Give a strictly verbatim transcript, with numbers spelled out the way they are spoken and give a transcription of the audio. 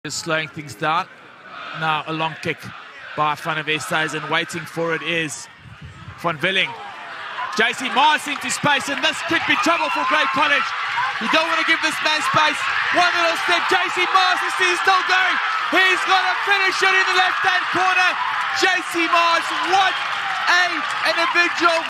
Just slowing things down. Now a long kick by Van der Westhuizen, and waiting for it is Van Willing. J C Mars into space, and this could be trouble for Grey College. You don't want to give this man space. One little step, J C Mars is still going. He's got to finish it in the left-hand corner. J C Mars, what a individual